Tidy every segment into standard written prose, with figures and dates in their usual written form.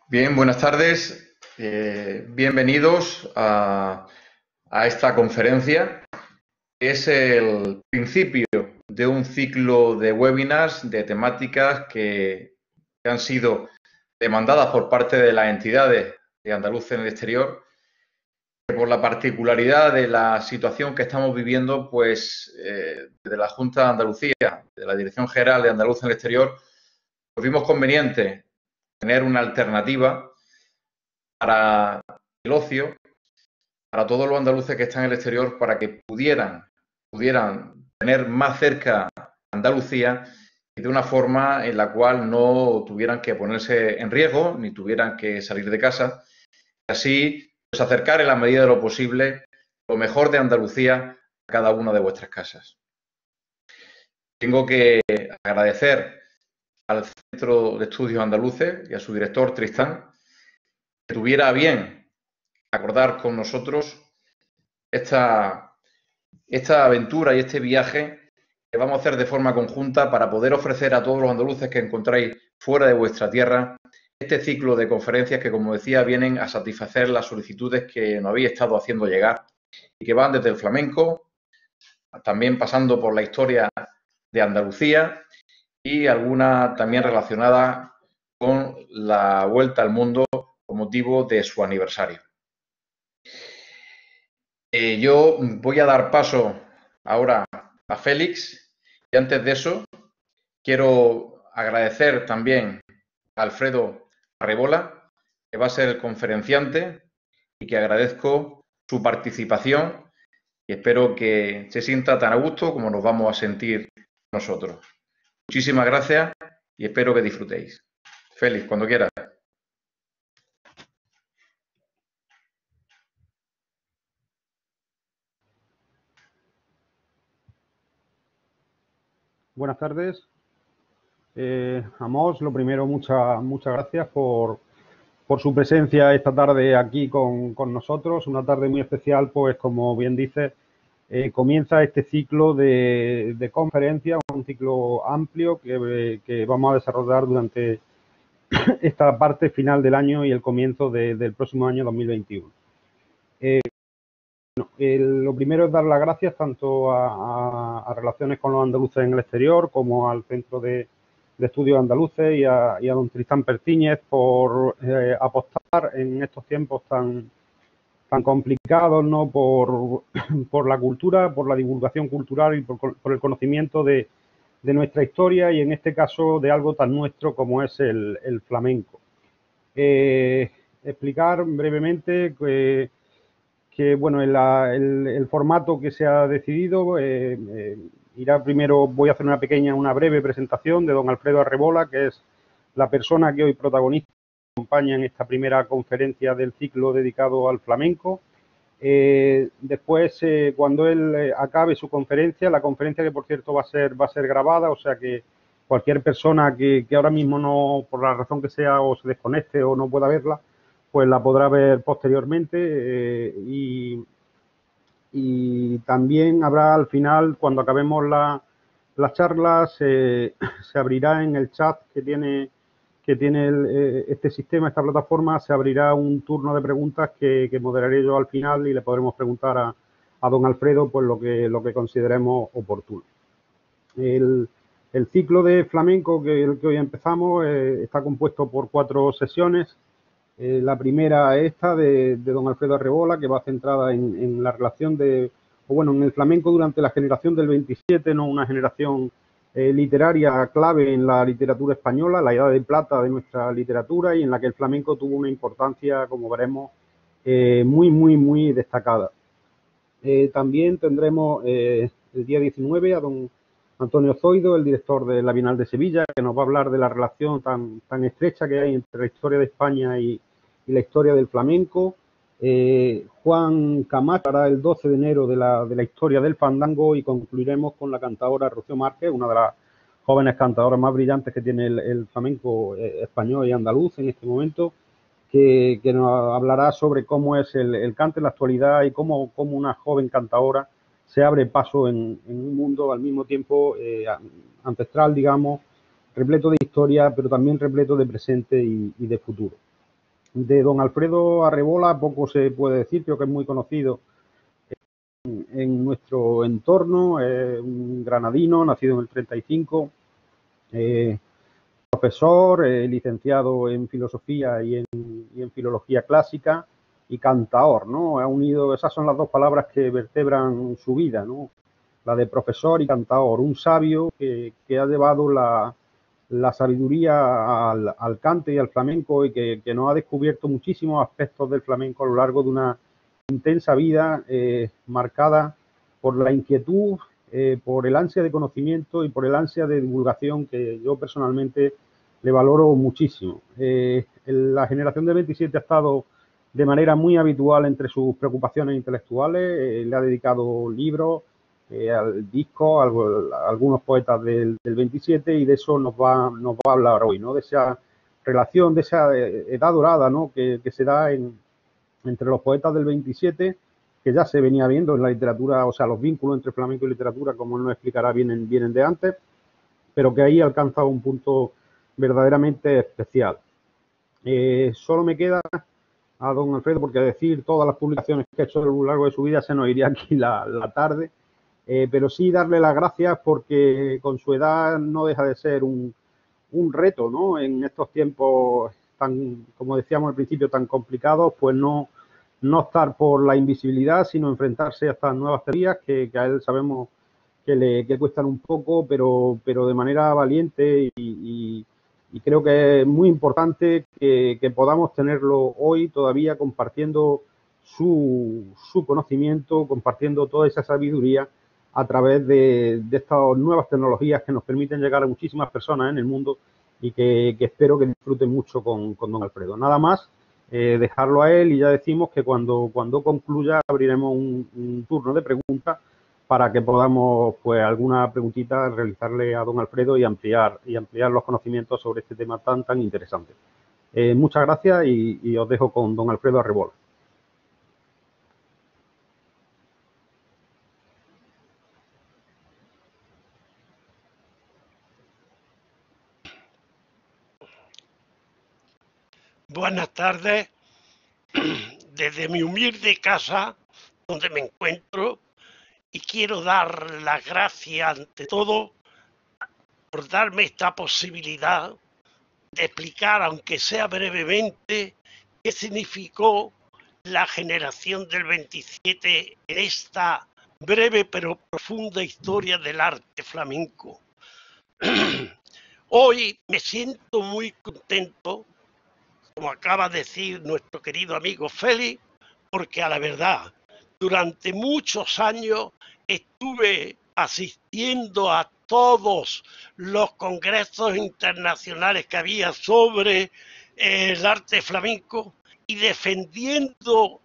Bien, buenas tardes. Bienvenidos a esta conferencia. Es el principio de un ciclo de webinars de temáticas que han sido demandadas por parte de las entidades de Andalucía en el exterior. Por la particularidad de la situación que estamos viviendo, pues desde la Junta de Andalucía, de la Dirección General de Andalucía en el exterior, pues vimos conveniente tener una alternativa para el ocio, para todos los andaluces que están en el exterior, para que pudieran tener más cerca Andalucía y de una forma en la cual no tuvieran que ponerse en riesgo ni tuvieran que salir de casa. Y así, pues acercar en la medida de lo posible lo mejor de Andalucía a cada una de vuestras casas. Tengo que agradecer al Centro de Estudios Andaluces y a su director, Tristán, que tuviera a bien acordar con nosotros esta aventura y este viaje que vamos a hacer de forma conjunta para poder ofrecer a todos los andaluces que encontráis fuera de vuestra tierra este ciclo de conferencias que, como decía, vienen a satisfacer las solicitudes que nos habéis estado haciendo llegar y que van desde el flamenco, también pasando por la historia de Andalucía y alguna también relacionada con la vuelta al mundo con motivo de su aniversario. Yo voy a dar paso ahora a Félix y antes de eso quiero agradecer también a Alfredo Arrebola, que va a ser el conferenciante y que agradezco su participación y espero que se sienta tan a gusto como nos vamos a sentir nosotros. Muchísimas gracias y espero que disfrutéis. Félix, cuando quieras. Buenas tardes. Amos, lo primero, muchas gracias por su presencia esta tarde aquí con nosotros. Una tarde muy especial, pues como bien dices, comienza este ciclo de conferencias, un ciclo amplio que vamos a desarrollar durante esta parte final del año y el comienzo del próximo año 2021. Lo primero es dar las gracias tanto a Relaciones con los Andaluces en el Exterior como al Centro de Estudios Andaluces y a don Tristán Pertíñez por apostar en estos tiempos tan complicados, ¿no? por la cultura, por la divulgación cultural y por el conocimiento de nuestra historia y en este caso de algo tan nuestro como es el flamenco. Explicar brevemente que bueno, el formato que se ha decidido irá primero, voy a hacer una breve presentación de don Alfredo Arrebola, que es la persona que hoy protagoniza y acompaña en esta primera conferencia del ciclo dedicado al flamenco. Después, cuando él acabe su conferencia, la conferencia que por cierto va a ser grabada, o sea que cualquier persona que ahora mismo no, por la razón que sea, o se desconecte o no pueda verla, pues la podrá ver posteriormente y también habrá al final, cuando acabemos las charlas, se abrirá en el chat que tiene este sistema, esta plataforma, se abrirá un turno de preguntas que moderaré yo al final y le podremos preguntar a don Alfredo pues lo que consideremos oportuno. El ciclo de flamenco que hoy empezamos está compuesto por 4 sesiones. La primera esta de don Alfredo Arrebola, que va centrada en la relación en el flamenco durante la generación del 27, ¿no? Una generación literaria clave en la literatura española, la edad de plata de nuestra literatura y en la que el flamenco tuvo una importancia, como veremos, muy destacada. También tendremos el día 19 a don Antonio Zoido, el director de la Bienal de Sevilla, que nos va a hablar de la relación tan estrecha que hay entre la historia de España y la historia del flamenco. Juan Camacho hará el 12 de enero de la historia del fandango y concluiremos con la cantadora Rocío Márquez, una de las jóvenes cantadoras más brillantes que tiene el flamenco español y andaluz en este momento, que nos hablará sobre cómo es el cante en la actualidad y cómo una joven cantadora se abre paso en un mundo al mismo tiempo ancestral, digamos, repleto de historia, pero también repleto de presente y de futuro. De don Alfredo Arrebola poco se puede decir, creo que es muy conocido en nuestro entorno, un granadino, nacido en el 35, profesor, licenciado en filosofía y en filología clásica y cantaor, ¿no? Ha unido, esas son las dos palabras que vertebran su vida, ¿no? La de profesor y cantaor, un sabio que ha llevado la sabiduría al cante y al flamenco y que nos ha descubierto muchísimos aspectos del flamenco a lo largo de una intensa vida marcada por la inquietud, por el ansia de conocimiento y por el ansia de divulgación que yo personalmente le valoro muchísimo. La generación de 27 ha estado de manera muy habitual entre sus preocupaciones intelectuales, le ha dedicado libros, al disco, a algunos poetas del 27 y de eso nos va a hablar hoy, ¿no? De esa relación, de esa edad dorada, ¿no? que se da entre los poetas del 27, que ya se venía viendo en la literatura, o sea, los vínculos entre flamenco y literatura, como él nos explicará, vienen de antes, pero que ahí alcanza un punto verdaderamente especial. Solo me queda a don Alfredo, porque a decir todas las publicaciones que ha hecho a lo largo de su vida se nos iría aquí la tarde, pero sí darle las gracias porque con su edad no deja de ser un reto, ¿no? En estos tiempos tan, como decíamos al principio, tan complicados, pues no estar por la invisibilidad, sino enfrentarse a estas nuevas teorías que a él sabemos que cuestan un poco, pero de manera valiente y creo que es muy importante que podamos tenerlo hoy todavía compartiendo su conocimiento, compartiendo toda esa sabiduría a través de estas nuevas tecnologías que nos permiten llegar a muchísimas personas en el mundo y que espero que disfruten mucho con don Alfredo. Nada más, dejarlo a él y ya decimos que cuando concluya abriremos un turno de preguntas para que podamos, pues, alguna preguntita realizarle a don Alfredo y ampliar los conocimientos sobre este tema tan interesante. Muchas gracias y os dejo con don Alfredo Arrebola. Buenas tardes, desde mi humilde casa donde me encuentro, y quiero dar las gracias ante todo por darme esta posibilidad de explicar, aunque sea brevemente, qué significó la generación del 27 en esta breve pero profunda historia del arte flamenco. Hoy me siento muy contento, como acaba de decir nuestro querido amigo Félix, porque a la verdad, durante muchos años estuve asistiendo a todos los congresos internacionales que había sobre el arte flamenco y defendiendo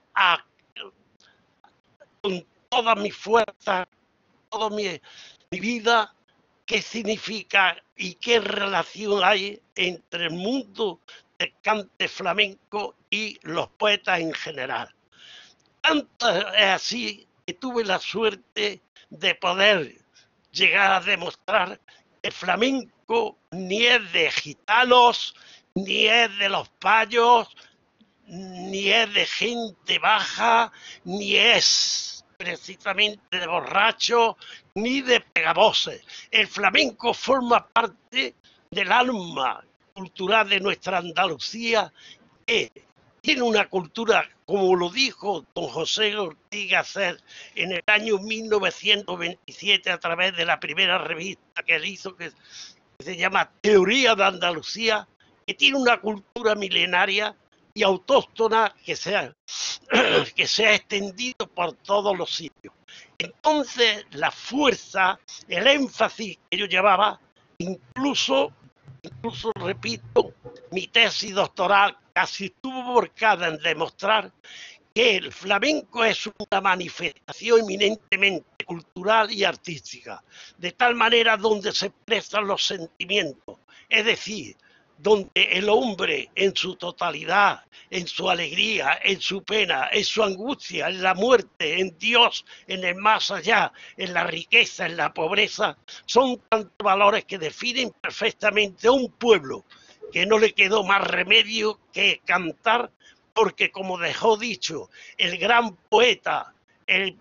con toda mi fuerza, toda mi vida, qué significa y qué relación hay entre el mundo del cante flamenco y los poetas en general. Tanto es así que tuve la suerte de poder llegar a demostrar que el flamenco ni es de gitanos, ni es de los payos, ni es de gente baja, ni es precisamente de borrachos, ni de pegavoces. El flamenco forma parte del alma cultural de nuestra Andalucía, que tiene una cultura, como lo dijo don José Ortiz Gasset en el año 1927 a través de la primera revista que él hizo, que se llama Teoría de Andalucía, que tiene una cultura milenaria y autóctona que se ha extendido por todos los sitios. Entonces, la fuerza, el énfasis que yo llevaba, incluso repito, mi tesis doctoral casi estuvo volcada en demostrar que el flamenco es una manifestación eminentemente cultural y artística, de tal manera donde se expresan los sentimientos, es decir, donde el hombre en su totalidad, en su alegría, en su pena, en su angustia, en la muerte, en Dios, en el más allá, en la riqueza, en la pobreza, son tantos valores que definen perfectamente a un pueblo que no le quedó más remedio que cantar, porque como dejó dicho el gran poeta, el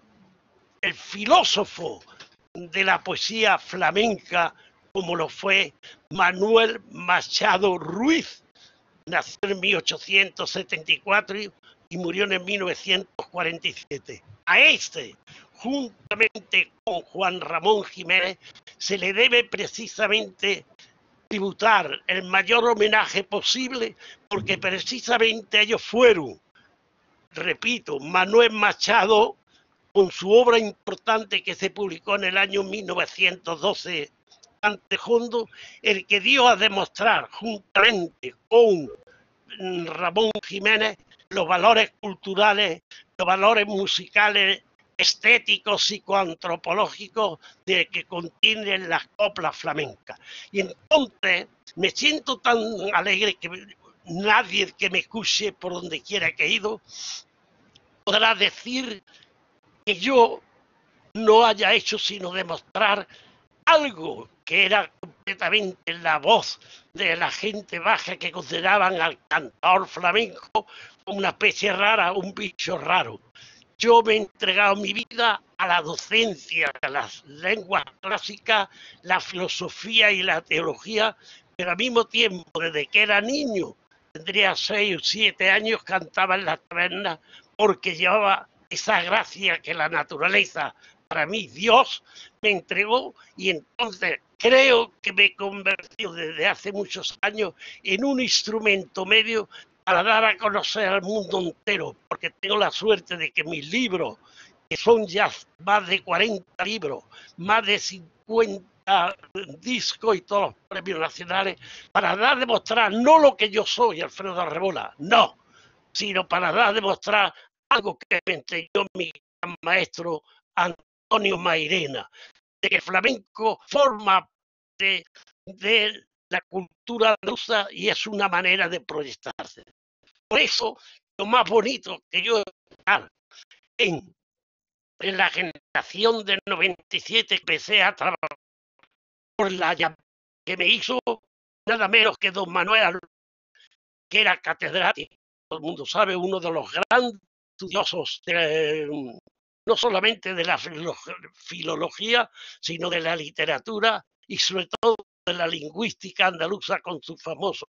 filósofo de la poesía flamenca, como lo fue Manuel Machado Ruiz, nació en 1874 y murió en 1947. A este, juntamente con Juan Ramón Jiménez, se le debe precisamente tributar el mayor homenaje posible, porque precisamente ellos fueron, repito, Manuel Machado, con su obra importante que se publicó en el año 1912, Antejondo, el que dio a demostrar, juntamente con Ramón Jiménez, los valores culturales, los valores musicales, estéticos, psicoantropológicos de que contienen las coplas flamencas. Y entonces me siento tan alegre que nadie que me escuche por donde quiera que he ido podrá decir que yo no haya hecho sino demostrar algo que era completamente la voz de la gente baja, que consideraban al cantador flamenco como una especie rara, un bicho raro. Yo me he entregado mi vida a la docencia, a las lenguas clásicas, la filosofía y la teología, pero al mismo tiempo, desde que era niño, tendría 6 o 7 años, cantaba en las tabernas porque llevaba esa gracia que la naturaleza, para mí Dios, me entregó, y entonces creo que me he convertido desde hace muchos años en un instrumento medio para dar a conocer al mundo entero, porque tengo la suerte de que mis libros, que son ya más de 40 libros, más de 50 discos y todos los premios nacionales, para dar a demostrar no lo que yo soy, Alfredo Arrebola, no, sino para dar a demostrar algo que me enseñó mi gran maestro Antonio Mairena, de que el flamenco forma parte de la cultura andaluza y es una manera de proyectarse. Por eso, lo más bonito que yo en la generación del 97 empecé a trabajar por la que me hizo nada menos que don Manuel, que era catedrático, todo el mundo sabe, uno de los grandes estudiosos no solamente de la filología, sino de la literatura y sobre todo de la lingüística andaluza, con su famoso,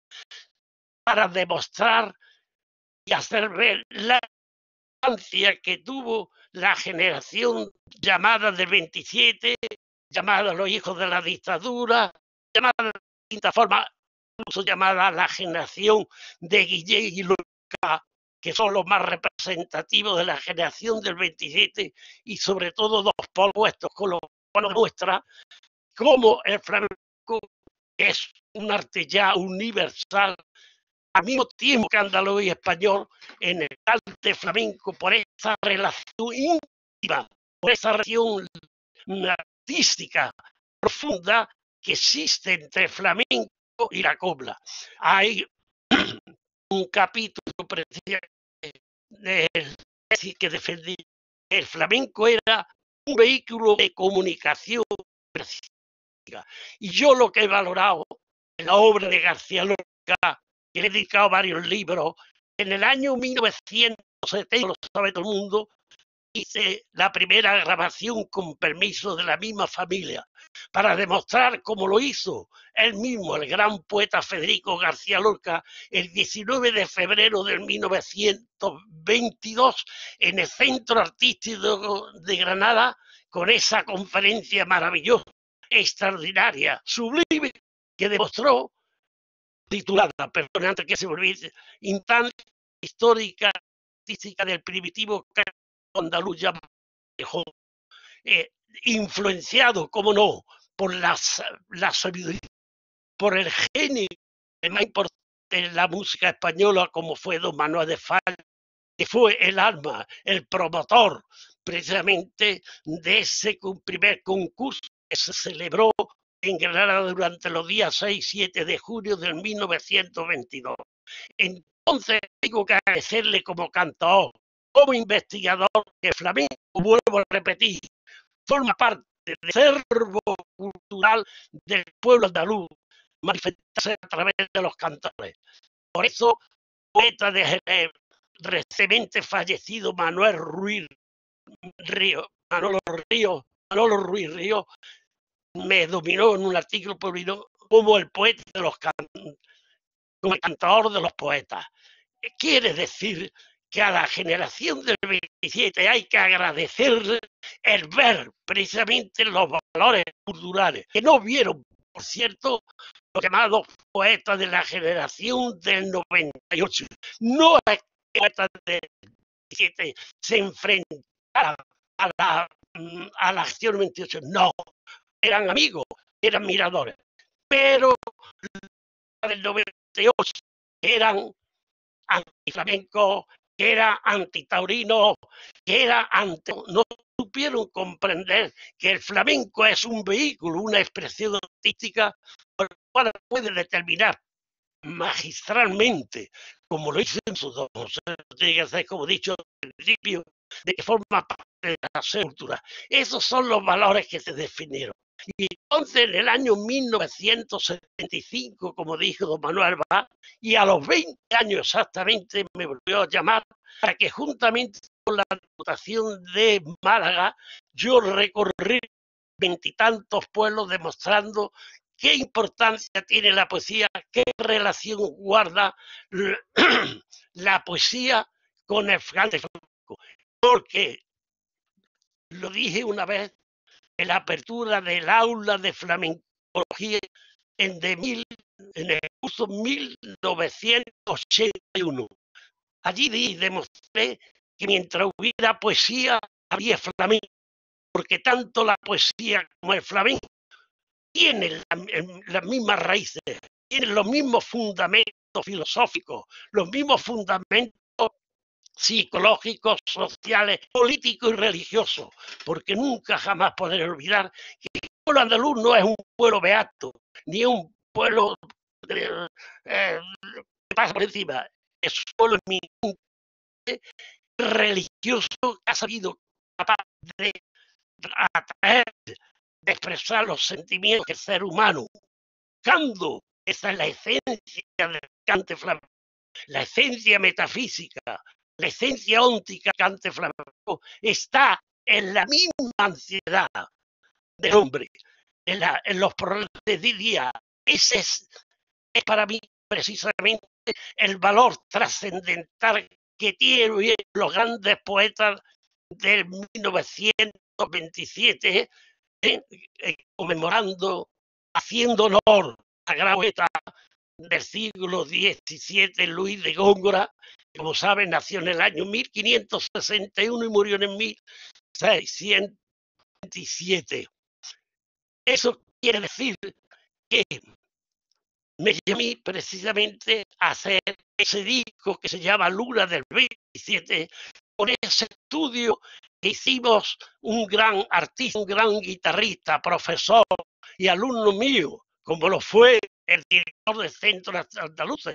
para demostrar y hacer ver la importancia que tuvo la generación llamada del 27, llamada los hijos de la dictadura, llamada de distintas formas, incluso llamada la generación de Guillén y Lorca, que son los más representativos de la generación del 27, y sobre todo los opuestos, con lo cual muestra cómo el flamenco es un arte ya universal, al mismo tiempo que andaluz y español, en el arte flamenco, por esa relación íntima, por esa relación artística profunda que existe entre flamenco y la copla. Hay un capítulo que defendía que el flamenco era un vehículo de comunicación, y yo lo que he valorado en la obra de García Lorca, que le he dedicado varios libros, en el año 1970, lo sabe todo el mundo, hice la primera grabación con permiso de la misma familia, para demostrar cómo lo hizo él mismo, el gran poeta Federico García Lorca, el 19 de febrero de 1922, en el Centro Artístico de Granada, con esa conferencia maravillosa, extraordinaria, sublime, que demostró, titulada, perdón, antes que se volviese, instancia histórica artística del primitivo andaluz llamado, influenciado, como no, por la sabiduría, por el genio más importante de la música española, como fue don Manuel de Falla, que fue el alma, el promotor precisamente de ese primer concurso que se celebró en Granada durante los días 6 y 7 de junio de 1922. Entonces tengo que agradecerle como cantador, como investigador, que flamenco, vuelvo a repetir, forma parte del acervo cultural del pueblo andaluz, manifestarse a través de los cantores. Por eso, poeta de recientemente fallecido Manolo Ruiz Ríos, me dominó en un artículo publicado como el poeta de los como el cantador de los poetas. Quiere decir que a la generación del 27 hay que agradecerle el ver precisamente los valores culturales, que no vieron, por cierto, los llamados poetas de la generación del 98. No es que poetas del 27 se enfrentaran a la acción 28, no, eran amigos, eran miradores, pero del 98 eran antiflamencos, que era antitaurino, que era no supieron comprender que el flamenco es un vehículo, una expresión artística por la cual puede determinar magistralmente, como lo hizo en su don José Rodríguez, como he dicho al principio, de que forma parte de la cultura. Esos son los valores que se definieron. Y entonces en el año 1975, como dijo don Manuel Bá, y a los 20 años exactamente me volvió a llamar para que juntamente con la Diputación de Málaga yo recorrí 20 y tantos pueblos demostrando qué importancia tiene la poesía, qué relación guarda la poesía con el flamenco. Porque lo dije una vez en la apertura del aula de flamencología en el curso 1981. Allí demostré que mientras hubiera poesía, había flamenco, porque tanto la poesía como el flamenco tienen las mismas raíces, tienen los mismos fundamentos filosóficos, los mismos fundamentos psicológicos, sociales, políticos y religiosos, porque nunca jamás poder olvidar que el pueblo andaluz no es un pueblo beato, ni un pueblo que pasa por encima, es un pueblo religioso que ha sabido capaz de atraer, de expresar los sentimientos del ser humano. Buscando, esa es la esencia del cante flamenco, la esencia metafísica, la esencia óntica del cante flamenco está en la misma ansiedad del hombre, en los problemas de día. Ese es para mí precisamente el valor trascendental que tienen los grandes poetas del 1927, conmemorando, haciendo honor a gran poeta del siglo XVII, Luis de Góngora, que, como saben, nació en el año 1561 y murió en el 1627. Eso quiere decir que me llamé precisamente a hacer ese disco que se llama Luna del 27, con ese estudio que hicimos un gran artista, un gran guitarrista, profesor y alumno mío, como lo fue el director del Centro Andaluz,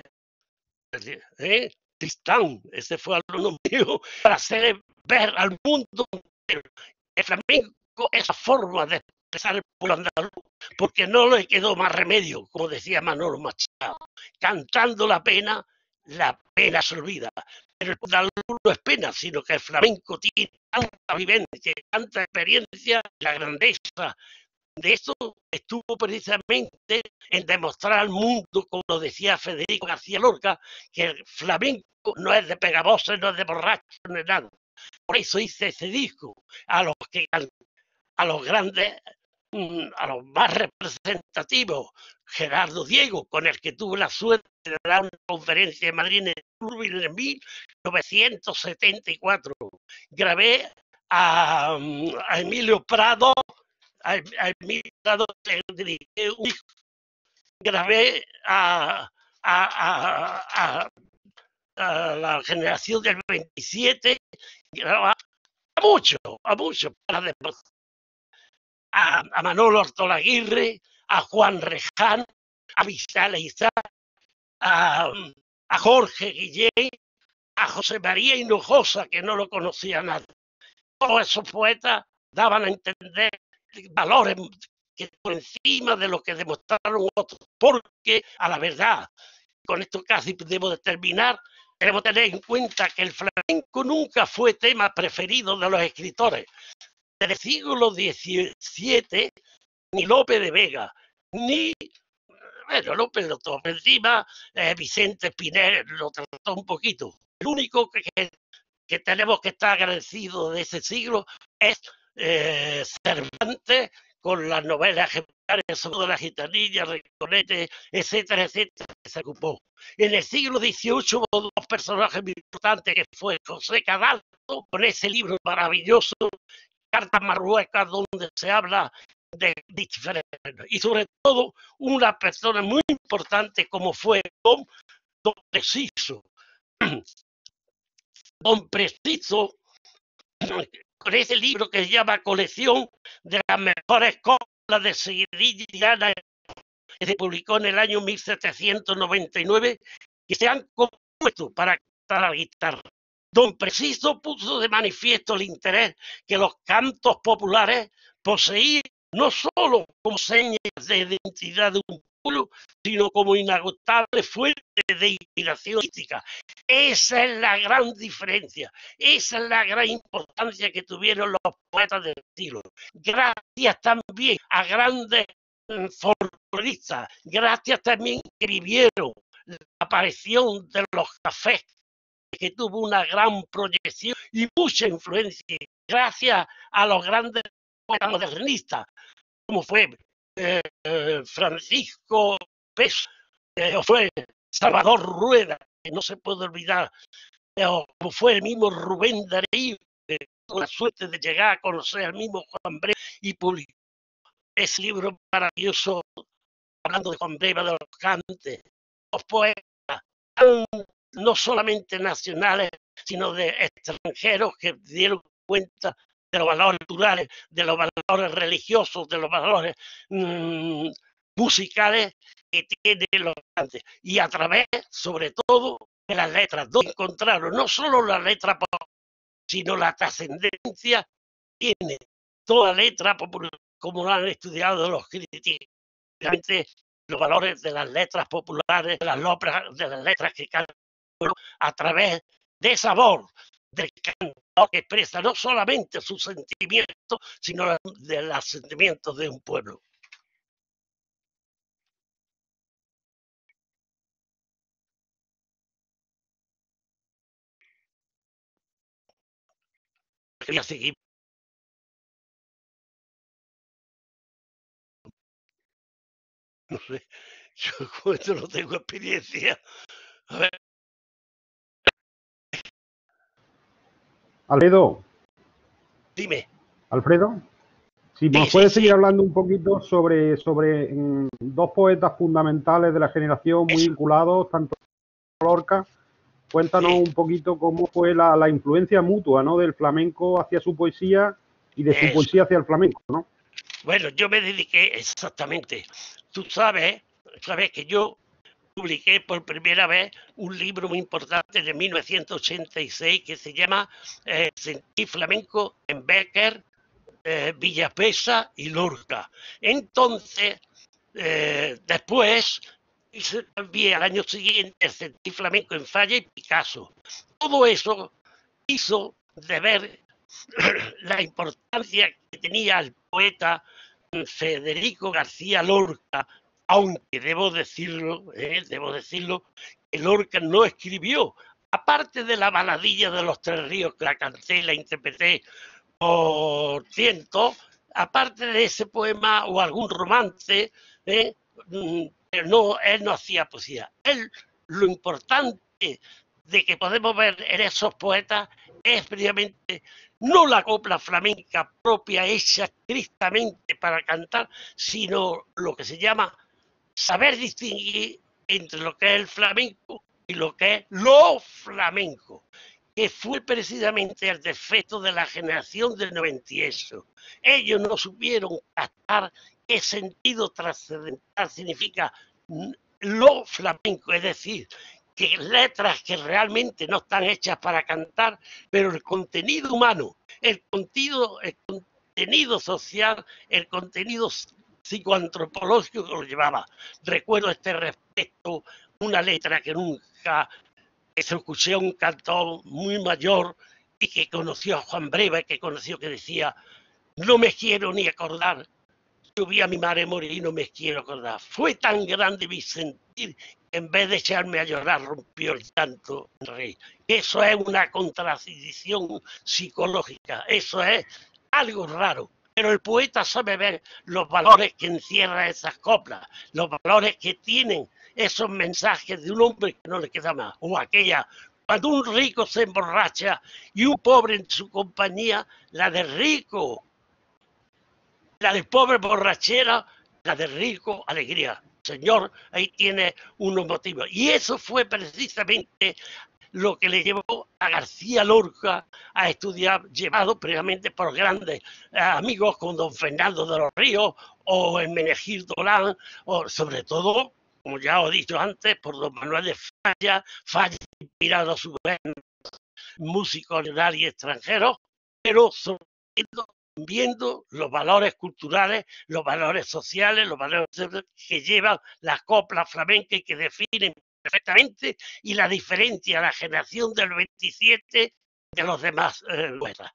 Tristán, ese fue alumno mío, para hacer ver al mundo el flamenco, esa forma de expresar el pueblo andaluz, porque no le quedó más remedio, como decía Manolo Machado, cantando la pena se olvida. Pero el andaluz no es pena, sino que el flamenco tiene tanta vivencia, tanta experiencia, la grandeza de eso estuvo precisamente en demostrar al mundo, como lo decía Federico García Lorca, que el flamenco no es de pegavoces, no es de borrachos, no es nada. Por eso hice ese disco a los grandes, a los más representativos, Gerardo Diego, con el que tuve la suerte de dar una conferencia en Madrid en el 1974. Grabé a Emilio Prado, grabé a la generación del 27, a muchos, para demostrar a Manolo Ortolaguirre, a Juan Reján, a Vistal Isaac, a Jorge Guillén, a José María Hinojosa, que no lo conocía nadie. Todos esos poetas daban a entender valores que por encima de lo que demostraron otros, porque a la verdad, con esto casi debo terminar, debemos tener en cuenta que el flamenco nunca fue tema preferido de los escritores. Del siglo XVII, ni Lope de Vega, ni, bueno, Lope lo tomó encima, Vicente Espinel lo trató un poquito. El único que tenemos que estar agradecidos de ese siglo es Cervantes, con las novelas ejemplares, sobre todo La Gitanilla, Rinconete, etcétera, etcétera, que se ocupó. En el siglo XVIII hubo dos personajes muy importantes, que fue José Cadalso, con ese libro maravilloso, Cartas Marruecas, donde se habla de diferentes, y sobre todo una persona muy importante como fue Don Preciso. Don Preciso, con ese libro que se llama Colección de las mejores coplas de Seguidilla y Gana, que se publicó en el año 1799, que se han compuesto para cantar la guitarra. Don Preciso puso de manifiesto el interés que los cantos populares poseían no solo como señas de identidad de un pueblo, sino como inagotable fuente de inspiración artística. Esa es la gran diferencia, esa es la gran importancia que tuvieron los poetas del siglo. Gracias también a grandes folcloristas, gracias también que vivieron la aparición de los cafés, que tuvo una gran proyección y mucha influencia, gracias a los grandes poetas modernistas, como fue Francisco Pes, o fue Salvador Rueda, que no se puede olvidar, o como fue el mismo Rubén Darío, que tuvo la suerte de llegar a conocer al mismo Juan Breva y publicó ese libro maravilloso, hablando de Juan Breva, de los cantes, los poetas, no solamente nacionales, sino de extranjeros que dieron cuenta de los valores culturales, de los valores religiosos, de los valores musicales que tienen los cantes. Y a través, sobre todo, de las letras, donde encontraron no solo la letra popular, sino la trascendencia que tiene toda letra popular, como lo han estudiado los críticos. Realmente, los valores de las letras populares, de las letras que cantan, a través de esa voz del cantor que expresa no solamente sus sentimientos, sino de los sentimientos de un pueblo. Quería seguir. No sé, yo con esto no tengo experiencia. A ver. Alfredo. Dime. Alfredo. Si nos puedes seguir hablando un poquito sobre dos poetas fundamentales de la generación muy vinculados, tanto a Lorca. Cuéntanos un poquito cómo fue la influencia mutua, ¿no?, del flamenco hacia su poesía y de su poesía hacia el flamenco, ¿no? Bueno, yo me dediqué exactamente. Tú sabes que yo publiqué por primera vez un libro muy importante de 1986 que se llama Sentir Flamenco en Béquer, Villapesa y Lorca. Entonces, después hice también al año siguiente el Sentir Flamenco en Falla y Picasso. Todo eso hizo de ver la importancia que tenía el poeta Federico García Lorca, aunque debo decirlo, que Lorca no escribió, aparte de la baladilla de los Tres Ríos que la canté y la interpreté por ciento, aparte de ese poema o algún romance, él no hacía poesía. Lo importante de que podemos ver en esos poetas es precisamente no la copla flamenca propia hecha estrictamente para cantar, sino lo que se llama saber distinguir entre lo que es el flamenco y lo que es lo flamenco, que fue precisamente el defecto de la generación del 98. Ellos no supieron captar qué sentido trascendental significa lo flamenco, es decir, que letras que realmente no están hechas para cantar, pero el contenido humano, el contenido social, el contenido psicoantropológico que lo llevaba. Recuerdo a este respecto una letra que nunca se escuché a un cantor muy mayor y que conoció a Juan Breva, que conoció, que decía: no me quiero ni acordar, yo vi a mi madre morir y no me quiero acordar. Fue tan grande mi sentir que en vez de echarme a llorar rompió el llanto rey. Eso es una contradicción psicológica, eso es algo raro. Pero el poeta sabe ver los valores que encierra esas coplas, los valores que tienen esos mensajes de un hombre que no le queda más, o aquella: cuando un rico se emborracha y un pobre en su compañía, la de rico, la del pobre borrachera, la del rico alegría. Señor, ahí tiene unos motivos. Y eso fue precisamente lo que le llevó a García Lorca a estudiar, llevado previamente por grandes amigos como don Fernando de los Ríos o Hermenegildo Dolán, o sobre todo, como ya os he dicho antes, por don Manuel de Falla, Falla inspirado a su vez en músicos y extranjeros, pero sobre todo viendo los valores culturales, los valores sociales, los valores que llevan las coplas flamencas y que definen perfectamente, y la diferencia, la generación del 27 de los demás poetas.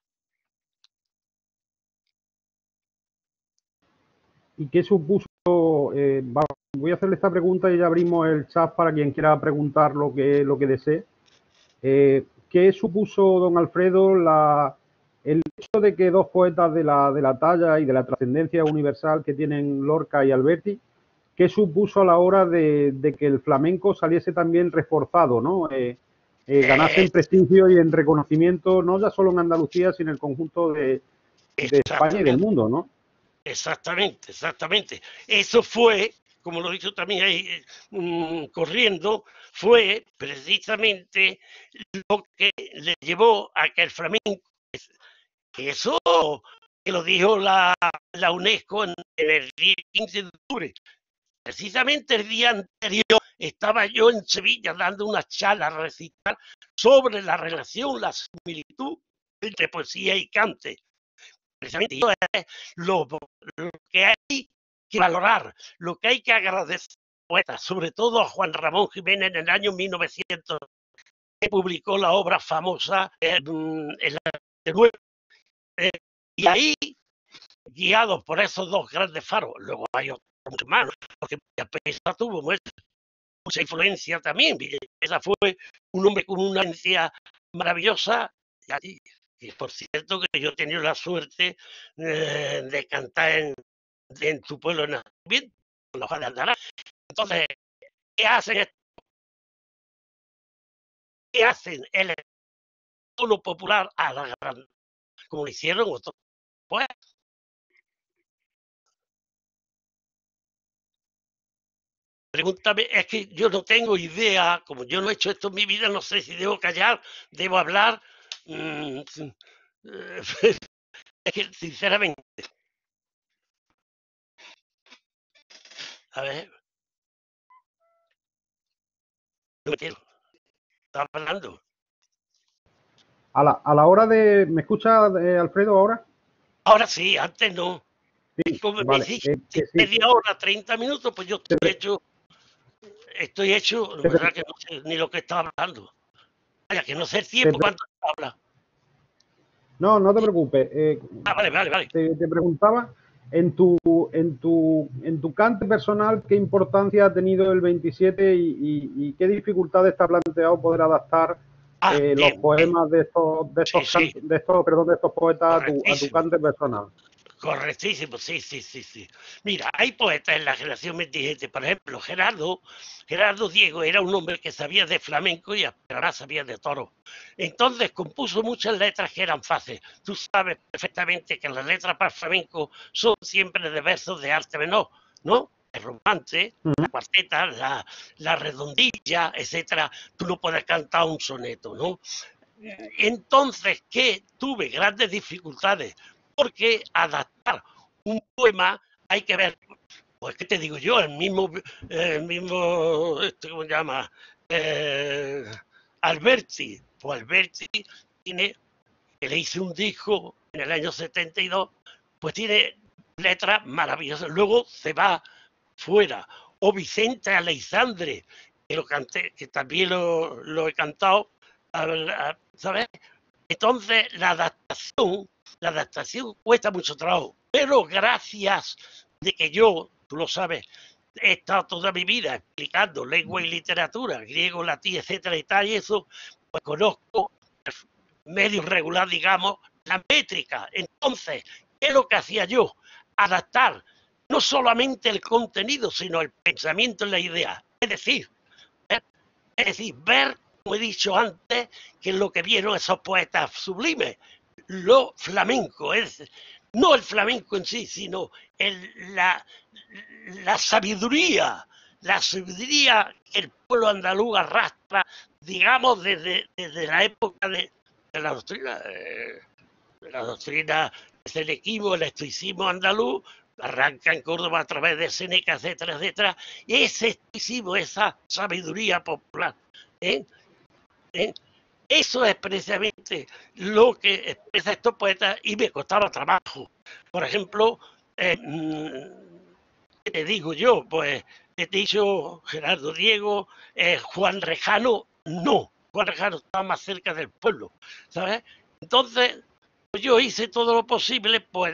¿Y qué supuso? Voy a hacerle esta pregunta y ya abrimos el chat para quien quiera preguntar lo que desee. ¿Qué supuso, don Alfredo, el hecho de que dos poetas de la talla y de la trascendencia universal que tienen Lorca y Alberti, qué supuso a la hora de que el flamenco saliese también reforzado, ¿no? Ganase en prestigio y en reconocimiento, no ya solo en Andalucía, sino en el conjunto de España y del mundo, ¿no? Exactamente, exactamente. Eso fue, como lo he dicho también ahí corriendo, fue precisamente lo que le llevó a que el flamenco, que eso que lo dijo la UNESCO en el día 15 de octubre. Precisamente el día anterior estaba yo en Sevilla dando una charla a recitar sobre la relación, la similitud entre poesía y cante. Precisamente eso es lo que hay que valorar, lo que hay que agradecer a los poetas, sobre todo a Juan Ramón Jiménez en el año 1900, que publicó la obra famosa El Arte Nuevo. Y ahí, guiados por esos dos grandes faros, luego hay otros muchos más, porque Villamesa tuvo mucha influencia también. Villamesa fue un hombre con una influencia maravillosa, y por cierto que yo he tenido la suerte de cantar en tu pueblo de nacimiento, con la hoja de Aldará. Entonces, ¿qué hacen? ¿Qué hacen? El tono popular a la gran, como lo hicieron otros poetas. Pregúntame, es que yo no tengo idea, como yo no he hecho esto en mi vida, no sé si debo callar, debo hablar. Es que, sinceramente, a ver, no me quiero, estaba hablando. A la hora de... ¿Me escucha, Alfredo, ahora? Ahora sí, antes no. Sí, Como vale. me dijiste, Sí. media hora, 30 minutos, pues yo estoy hecho, la verdad que no sé ni lo que estaba hablando. Vaya, que no sé el tiempo cuánto habla. No te preocupes. Vale. Te preguntaba, en tu cante personal, ¿qué importancia ha tenido el 27 y qué dificultades te ha planteado poder adaptar los poemas de estos poetas a tu cante personal? Correctísimo, sí. Mira, hay poetas en la generación 27, por ejemplo, Gerardo Diego era un hombre que sabía de flamenco y ahora sabía de toro. Entonces compuso muchas letras que eran fáciles. Tú sabes perfectamente que las letras para flamenco son siempre de versos de arte menor, ¿no? El romance, la cuarteta, la redondilla, etcétera. Tú no puedes cantar un soneto, ¿no? Entonces, ¿qué? Tuve grandes dificultades, porque adaptar un poema hay que ver, pues, ¿qué te digo yo? El mismo ¿cómo se llama? Alberti. Pues Alberti tiene, que le hice un disco en el año 72, pues tiene letras maravillosas. Luego se va fuera. O Vicente Aleixandre, que lo canté, que también lo he cantado, ¿sabes? Entonces la adaptación cuesta mucho trabajo, pero gracias de que yo, tú lo sabes, he estado toda mi vida explicando lengua y literatura, griego, latín, etcétera y tal, y eso, pues conozco medio regular, digamos, la métrica. Entonces, ¿qué es lo que hacía yo? Adaptar no solamente el contenido, sino el pensamiento y la idea. Es decir, ver, como he dicho antes, que es lo que vieron esos poetas sublimes, lo flamenco, no el flamenco en sí, sino la sabiduría que el pueblo andaluz arrastra, digamos, desde la época de la doctrina selequismo, el estoicismo andaluz, arranca en Córdoba a través de Séneca, etcétera, etcétera, y ese estoicismo, esa sabiduría popular, ¿eh? Eso es precisamente lo que expresa estos poetas y me costaba trabajo. Por ejemplo, ¿qué te digo yo? Pues he dicho Gerardo Diego, Juan Rejano, no. Juan Rejano estaba más cerca del pueblo, ¿sabes? Entonces, pues yo hice todo lo posible, pues,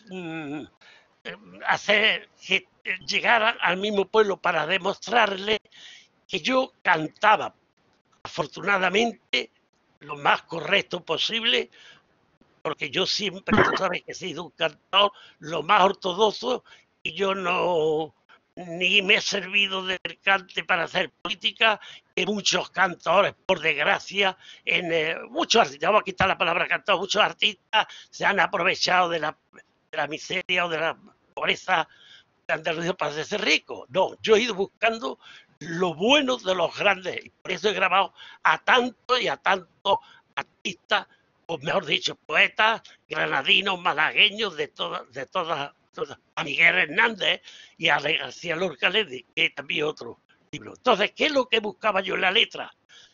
hacer que llegara al mismo pueblo para demostrarle que yo cantaba, afortunadamente, lo más correcto posible, porque yo siempre, tú sabes que he sido un cantador lo más ortodoxo y yo no, ni me he servido del cante para hacer política, que muchos cantadores, por desgracia, muchos artistas, vamos a quitar la palabra cantador, muchos artistas se han aprovechado de la miseria o de la pobreza de Andalucía para hacerse rico. No, yo he ido buscando lo bueno de los grandes y por eso he grabado a tantos y a tantos artistas, o mejor dicho, poetas granadinos, malagueños, de todas, a Miguel Hernández y a García Lorca Ledi, que también otro libro. Entonces, ¿qué es lo que buscaba yo en la letra?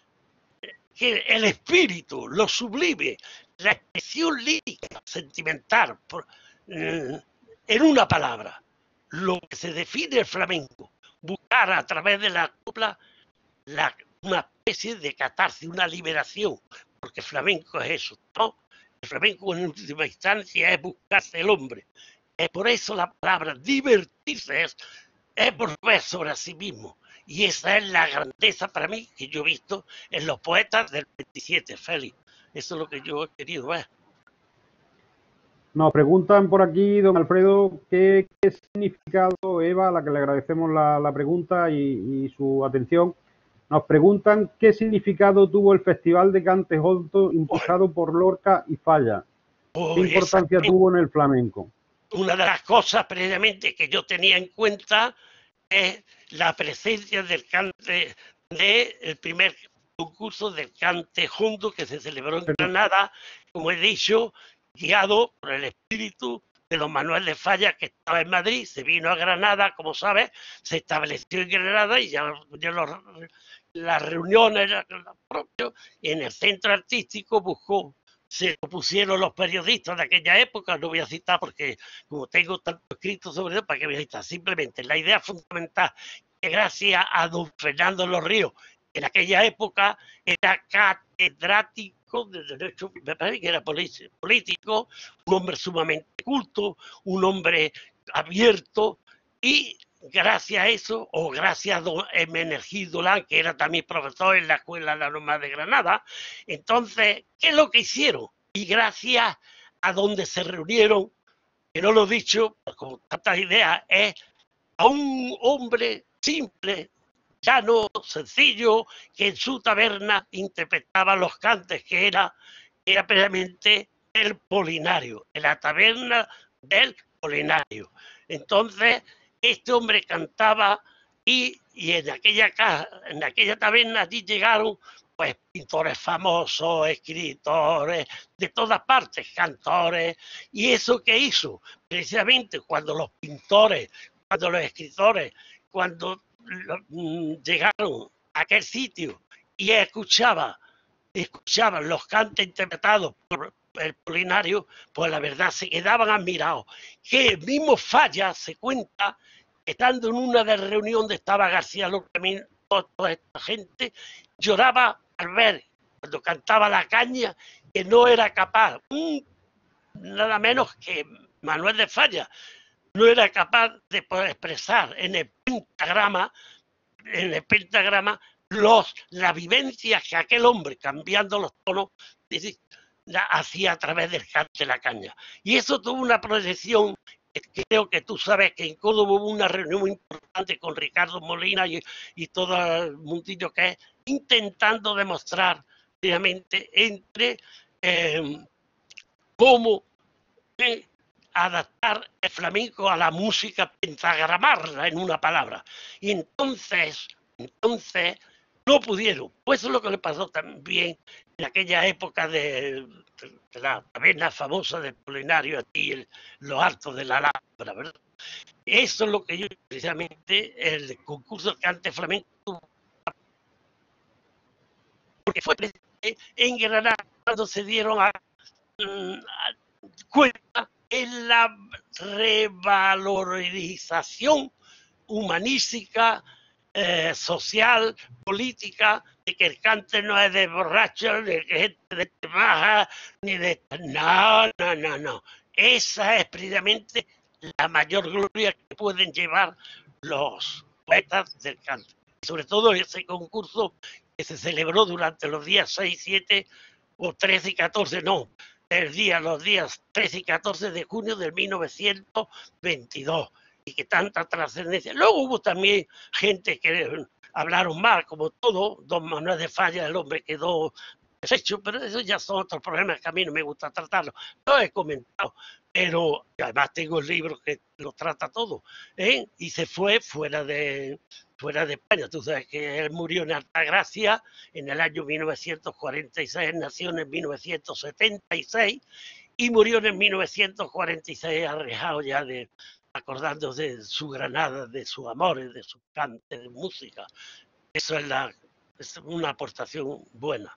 Que el espíritu, lo sublime, la expresión lírica, sentimental, en una palabra, lo que se define el flamenco, buscar a través de la copla una especie de catarsis, una liberación, porque el flamenco es eso, ¿no? El flamenco en última instancia es buscarse el hombre. Es por eso la palabra divertirse es volver sobre sí mismo. Y esa es la grandeza para mí que yo he visto en los poetas del 27, Félix. Eso es lo que yo he querido ver. Nos preguntan por aquí, don Alfredo, qué significado, Eva, a la que le agradecemos la pregunta y su atención. Nos preguntan qué significado tuvo el Festival de Cante Jondo impulsado por Lorca y Falla. ¿Qué importancia tuvo en el flamenco? Una de las cosas precisamente que yo tenía en cuenta es la presencia del cante, del primer concurso del cante jondo que se celebró en Granada, como he dicho, guiado por el espíritu de don Manuel de Falla, que estaba en Madrid, se vino a Granada, como sabes, se estableció en Granada y ya las reuniones propias, y en el centro artístico buscó, se opusieron los periodistas de aquella época, no voy a citar porque como tengo tanto escrito sobre eso, para que voy a citar, simplemente la idea fundamental que gracias a don Fernando Los Ríos, en aquella época era catedrático de derecho, me parece que era político, un hombre sumamente culto, un hombre abierto, y gracias a eso, o gracias a don Hermenegildo Dolán, que era también profesor en la Escuela de la Norma de Granada, entonces, ¿qué es lo que hicieron? Y gracias a donde se reunieron, que no lo he dicho, con tantas ideas, es a un hombre simple, llano, sencillo, que en su taberna interpretaba los cantes, que era precisamente el Polinario, en la taberna del Polinario. Entonces, este hombre cantaba y en aquella taberna allí llegaron pues pintores famosos, escritores, de todas partes, cantores, y eso que hizo, precisamente cuando los pintores, cuando los escritores, cuando llegaron a aquel sitio y escuchaban los cantos interpretados el Polinario, pues la verdad se quedaban admirados. Que el mismo Falla se cuenta, estando en una de reuniones donde estaba García Lorca, toda esta gente, lloraba al ver, cuando cantaba la caña, que no era capaz, nada menos que Manuel de Falla, no era capaz de poder expresar en el pentagrama las vivencias que aquel hombre, cambiando los tonos, la hacía a través del cante de la caña. Y eso tuvo una proyección. Creo que tú sabes que en Córdoba hubo una reunión muy importante con Ricardo Molina y todo el mundillo que es, intentando demostrar realmente entre cómo adaptar el flamenco a la música, pentagramarla en una palabra. Y entonces no pudieron. Pues eso es lo que le pasó también en aquella época de la taberna famosa del Polinario aquí en los Altos de la Alhambra, ¿verdad? Eso es lo que yo, precisamente, el concurso de cante flamenco, porque fue en Granada cuando se dieron a cuenta en la revalorización humanística, social, política, de que el cante no es de borrachos, de gente de baja, ni de... No. Esa es precisamente la mayor gloria que pueden llevar los poetas del cante. Sobre todo ese concurso que se celebró durante los días 6, 7 o 13 y 14, no, los días 13 y 14 de junio de 1922, y que tanta trascendencia. Luego hubo también gente que hablaron mal, como todo. Don Manuel de Falla, el hombre quedó deshecho, pero eso ya son otros problemas que a mí no me gusta tratarlo. Lo he comentado, pero además tengo el libro que lo trata todo, y se fue fuera de España. Tú sabes que él murió en Altagracia en el año 1946, nació en 1976 y murió en 1946 arrejado ya acordándose de su Granada, de sus amores, de su cante, de música. Eso es una aportación buena.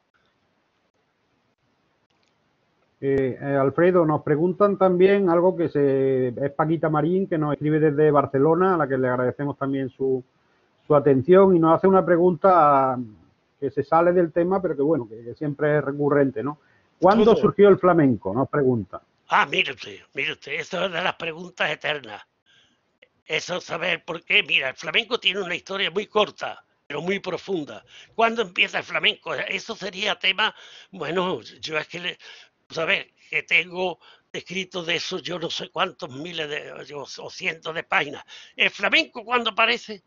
Alfredo, nos preguntan también algo es Paquita Marín, que nos escribe desde Barcelona, a la que le agradecemos también su atención, y nos hace una pregunta que se sale del tema, pero que bueno, que siempre es recurrente, ¿no? ¿Cuándo surgió el flamenco? Nos pregunta. Mire usted, eso es de las preguntas eternas. Eso saber por qué. Mira, el flamenco tiene una historia muy corta, pero muy profunda. ¿Cuándo empieza el flamenco? Eso sería tema, bueno, yo es que, ¿sabes? Que tengo escrito de eso yo no sé cuántos miles o cientos de páginas. ¿El flamenco cuándo aparece?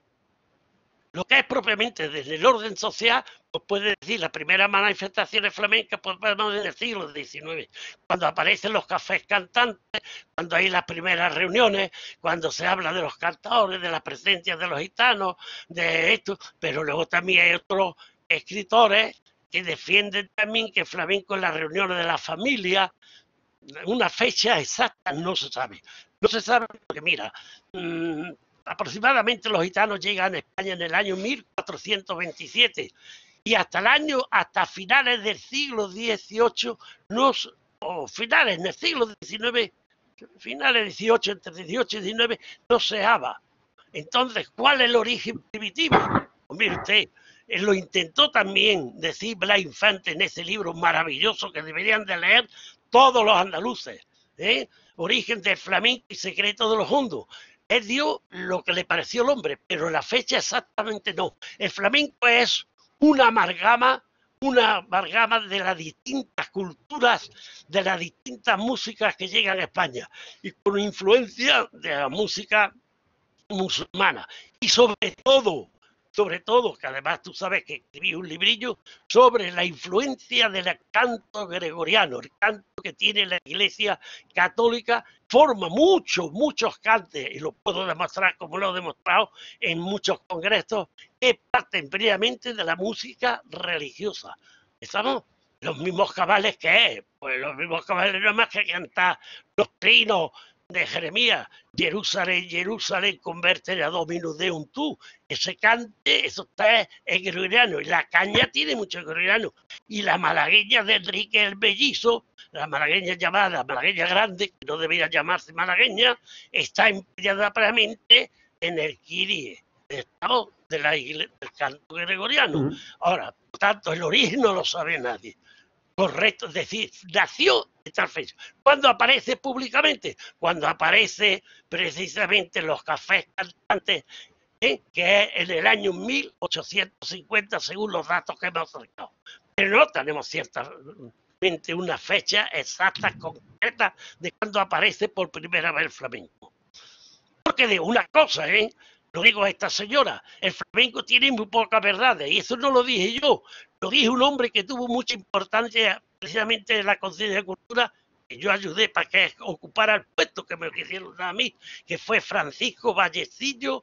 Lo que es propiamente desde el orden social, pues puede decir, las primeras manifestaciones flamencas, pues podemos decir el siglo XIX, cuando aparecen los cafés cantantes, cuando hay las primeras reuniones, cuando se habla de los cantadores, de la presencia de los gitanos, de esto, pero luego también hay otros escritores que defienden también que el flamenco es las reuniones de la familia. Una fecha exacta no se sabe. No se sabe porque, mira, aproximadamente los gitanos llegan a España en el año 1427 y hasta finales del siglo XVIII, o finales del siglo XIX, finales XVIII, entre XVIII y XIX, no se habla. Entonces, ¿cuál es el origen primitivo? Pues mire usted, lo intentó también decir Blas Infante en ese libro maravilloso que deberían de leer todos los andaluces, Origen del flamenco y secreto de los hondos. Él dio lo que le pareció al hombre, pero la fecha exactamente no. El flamenco es una amalgama de las distintas culturas, de las distintas músicas que llegan a España, y con influencia de la música musulmana. Y sobre todo, que además tú sabes que escribí un librillo sobre la influencia del canto gregoriano, el canto que tiene la Iglesia Católica, forma muchos cantes, y lo puedo demostrar como lo he demostrado en muchos congresos, que parten previamente de la música religiosa. ¿Estamos? Los mismos cabales que es, pues los mismos cabales no es más que cantar los trinos de Jeremías, Jerusalén, Jerusalén, converte a Dominus Deum tú. Ese cante, eso está en gregoriano, y la caña tiene mucho gregoriano. Y la malagueña de Enrique el Bellizo, la malagueña llamada malagueña grande, que no debería llamarse malagueña, está empeñada plenamente en el Kyrie, estamos de la iglesia, del canto gregoriano. Ahora, por tanto, el origen no lo sabe nadie. Correcto, es decir, nació en tal fecha. ¿Cuándo aparece públicamente? Cuando aparece precisamente en los cafés cantantes, que es en el año 1850, según los datos que hemos sacado. Pero no tenemos ciertamente una fecha exacta, concreta, de cuándo aparece por primera vez el flamenco. Porque de una cosa, lo digo a esta señora, el flamenco tiene muy pocas verdades, y eso no lo dije yo, lo dije un hombre que tuvo mucha importancia precisamente en la Conciencia de Cultura, que yo ayudé para que ocupara el puesto que me quisieron a mí, que fue Francisco Vallecillo,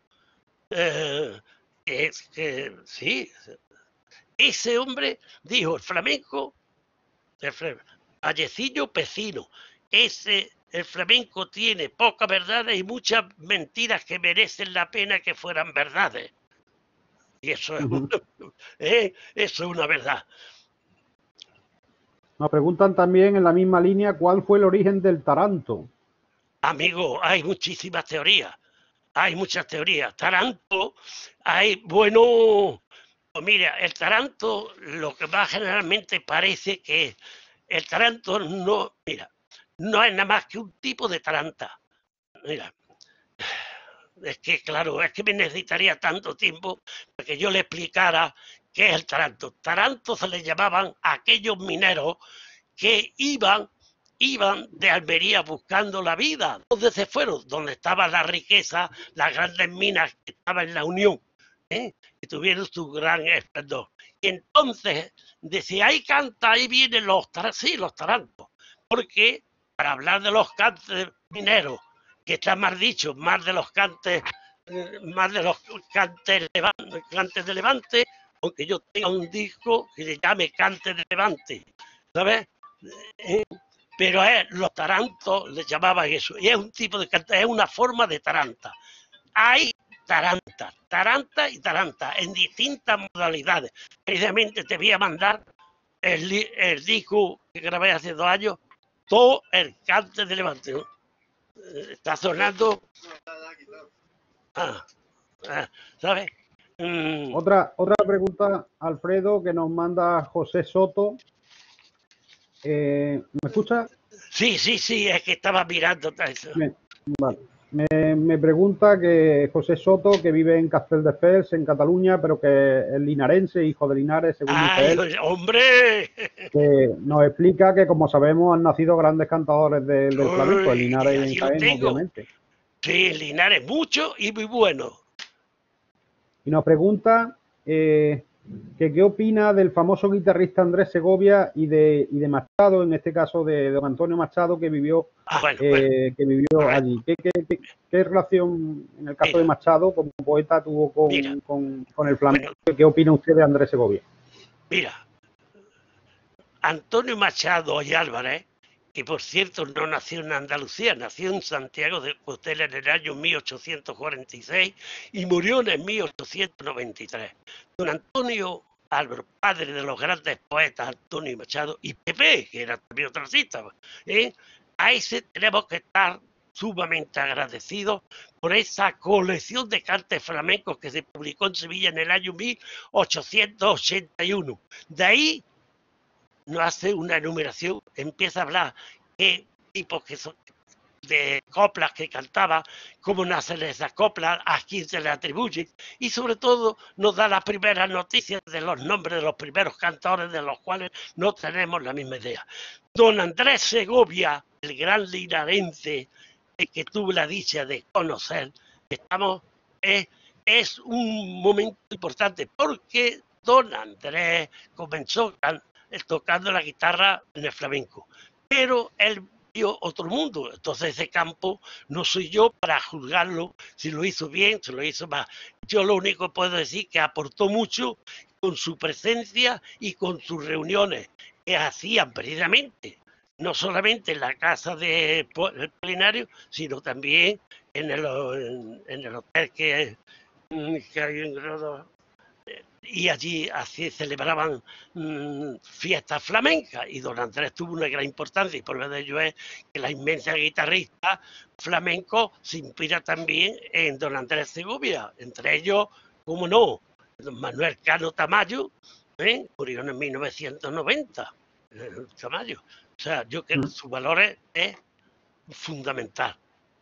sí, ese hombre dijo, el flamenco, Vallecillo Pecino, el flamenco tiene pocas verdades y muchas mentiras que merecen la pena que fueran verdades. Y eso es, eso es una verdad. Nos preguntan también en la misma línea cuál fue el origen del taranto. Amigo, hay muchísimas teorías. Hay muchas teorías. Taranto, hay, bueno, pues mira, el taranto, lo que más generalmente parece que el taranto no, mira, no es nada más que un tipo de taranta. Mira, es que claro, es que me necesitaría tanto tiempo para que yo le explicara qué es el taranto. Taranto se le llamaban a aquellos mineros que iban de Almería buscando la vida. ¿Dónde se fueron? Donde estaba la riqueza, las grandes minas que estaban en la Unión, que tuvieron su gran esplendor. Y entonces decía, ahí canta, ahí vienen los tarantos. Porque para hablar de los cantes mineros, que está más dicho, más de los cantes de Levante, aunque yo tenga un disco que se llame Cantes de Levante, ¿sabes? Pero los tarantos le llamaban eso, y es un tipo de canta, es una forma de taranta. Hay taranta y taranta, en distintas modalidades. Precisamente te voy a mandar el disco que grabé hace 2 años, todo el cante de Levante, ¿no? Está sonando. ¿Sabes? Otra pregunta, Alfredo, que nos manda José Soto. ¿Me escucha? Sí, es que estaba mirando. Vale. Me pregunta que José Soto, que vive en Castelldefels, en Cataluña, pero que es linarense, hijo de Linares, según dice él. ¡Hombre! Que nos explica que, como sabemos, han nacido grandes cantadores del flamenco, en Linares y en Jaén, obviamente. Sí, en Linares mucho y muy bueno. Y nos pregunta que qué opina del famoso guitarrista Andrés Segovia y de Machado, en este caso de don Antonio Machado, que vivió, que vivió allí. ¿Qué relación, en el caso de Machado, como poeta, tuvo con el flamenco? ¿Qué opina usted de Andrés Segovia? Mira, Antonio Machado y Álvarez, que por cierto no nació en Andalucía, nació en Santiago de Compostela en el año 1846 y murió en el 1893. Don Antonio Álvaro, padre de los grandes poetas Antonio Machado y Pepe, que era también otro artista, a ese tenemos que estar sumamente agradecidos por esa colección de cantes flamencos que se publicó en Sevilla en el año 1881. De ahí no hace una enumeración, empieza a hablar qué tipos que son de coplas que cantaba, cómo nacen esas coplas, a quién se le atribuye, y sobre todo nos da las primeras noticias de los nombres de los primeros cantadores, de los cuales no tenemos la misma idea. Don Andrés Segovia, el gran linarense que tuve la dicha de conocer, es un momento importante porque don Andrés comenzó tocando la guitarra en el flamenco, pero él vio otro mundo, entonces ese campo no soy yo para juzgarlo si lo hizo bien, si lo hizo mal. Yo lo único que puedo decir que aportó mucho con su presencia y con sus reuniones que hacían precisamente no solamente en la casa de plenario, sino también en el hotel que hay en Grado, y allí así celebraban fiestas flamencas, y don Andrés tuvo una gran importancia, y prueba de ello es que la inmensa guitarrista flamenco se inspira también en don Andrés Segovia, entre ellos, como no, don Manuel Cano Tamayo, murió en 1990, Tamayo. O sea, yo creo que su valor es fundamental.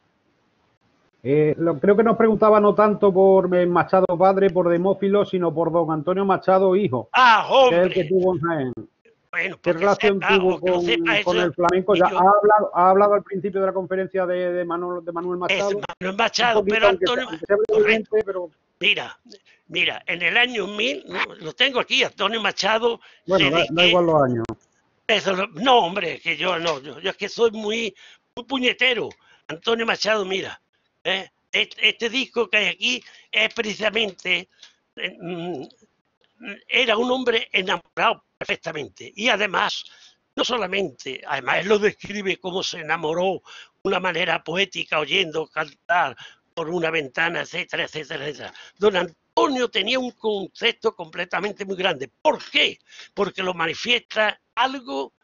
Creo que nos preguntaba no tanto por Machado padre, por Demófilo, sino por don Antonio Machado hijo, ¡Ah, que es el que hombre! tuvo en Jaén. Bueno, ¿Qué pues relación tuvo con el flamenco? Ya yo, ha hablado al principio de la conferencia de Manuel Machado. Manuel Machado, Un poquito, pero aunque Antonio, sea brevemente, correcto. pero... Mira, en el año 1000, lo tengo aquí, Antonio Machado, Bueno, da igual los años. No, hombre, que yo no, yo es que soy muy puñetero. Antonio Machado, mira, este disco que hay aquí es precisamente, era un hombre enamorado perfectamente, y además, no solamente, además él lo describe como se enamoró de una manera poética, oyendo cantar por una ventana, etcétera, etcétera, etcétera. Don Antonio tenía un concepto completamente muy grande. ¿Por qué? Porque lo manifiesta algo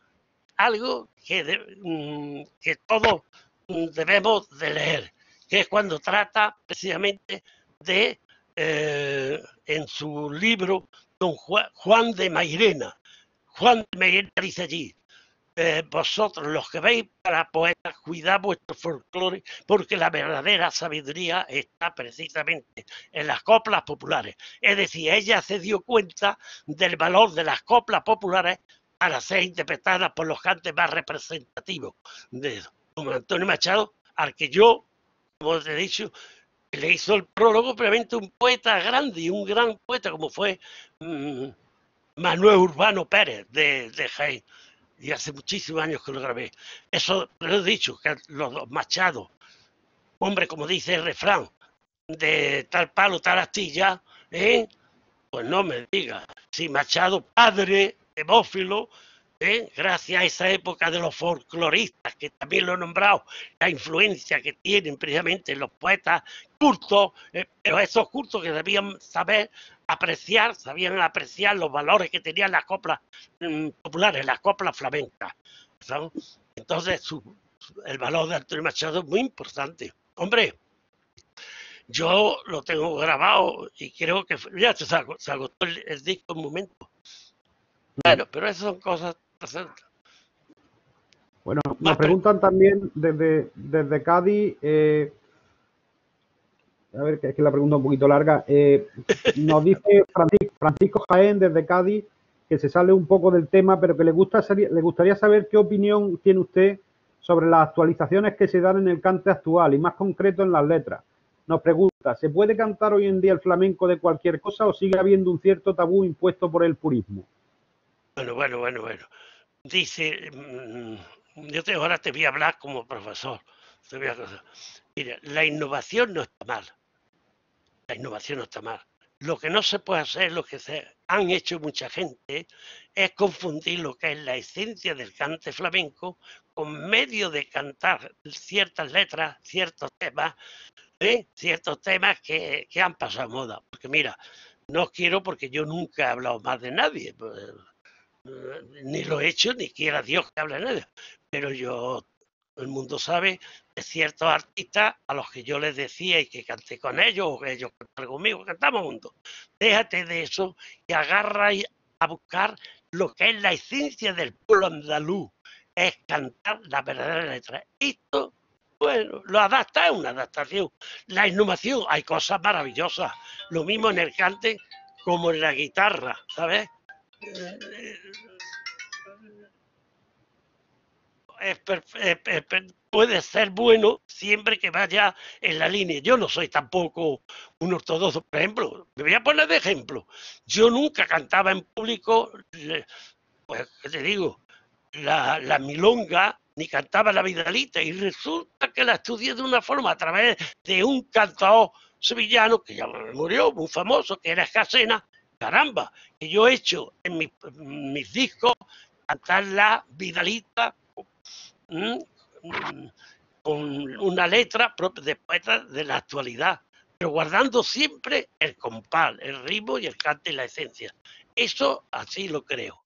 que todos debemos de leer, que es cuando trata precisamente de, en su libro, don Juan de Mairena. Juan de Mairena dice allí: vosotros los que veis para poetas, cuidad vuestro folclore, porque la verdadera sabiduría está precisamente en las coplas populares. Es decir, ella se dio cuenta del valor de las coplas populares para ser interpretadas por los cantes más representativos de don Antonio Machado, al que yo, como os he dicho, le hizo el prólogo, previamente un poeta grande y un gran poeta como fue Manuel Urbano Pérez de Jaén. Y hace muchísimos años que lo grabé. Eso lo he dicho, que los Machado, hombre, como dice el refrán, de tal palo, tal astilla, pues no me diga. Si Machado, padre, Demófilo, gracias a esa época de los folcloristas, que también lo he nombrado, la influencia que tienen precisamente los poetas cultos, pero esos cultos que debían saber apreciar, sabían apreciar los valores que tenían las coplas populares, las coplas flamencas, ¿sabes? Entonces el valor de Antonio Machado es muy importante. Hombre, yo lo tengo grabado y creo que ya se agotó el disco un momento. Bueno, pero esas son cosas presentes. Bueno, nos preguntan también desde Cádiz, a ver, que es que la pregunta es un poquito larga. Nos dice Francisco Jaén desde Cádiz, que se sale un poco del tema, pero que le gustaría saber qué opinión tiene usted sobre las actualizaciones que se dan en el cante actual y más concreto en las letras. Nos pregunta, ¿se puede cantar hoy en día el flamenco de cualquier cosa o sigue habiendo un cierto tabú impuesto por el purismo? Bueno. Dice, ahora te voy a hablar como profesor. Mira, la innovación no está mal. La innovación no está mal. Lo que no se puede hacer, lo que se han hecho mucha gente, es confundir lo que es la esencia del cante flamenco con medio de cantar ciertas letras, ciertos temas que han pasado moda. Porque mira, no quiero, porque yo nunca he hablado más de nadie, pues, ni lo he hecho, ni quiera Dios que hable de nadie. Pero el mundo sabe de ciertos artistas a los que yo les decía y que canté con ellos, o que ellos cantaron conmigo, cantamos juntos. Déjate de eso y agarra a buscar lo que es la esencia del pueblo andaluz, es cantar la verdadera letra. Esto, bueno, lo adapta, es una adaptación. La innovación, hay cosas maravillosas, lo mismo en el cante como en la guitarra, ¿sabes? Puede ser bueno siempre que vaya en la línea. Yo no soy tampoco un ortodoxo, por ejemplo, me voy a poner de ejemplo. Yo nunca cantaba en público, pues, ¿qué te digo? La milonga, ni cantaba la Vidalita, y resulta que la estudié de una forma a través de un cantador sevillano que ya murió, muy famoso, que era Escasena. Caramba, que yo he hecho en mis discos cantar la Vidalita ¿m? Con una letra propia de poetas de la actualidad, pero guardando siempre el compás, el ritmo y el cante y la esencia. Eso así lo creo.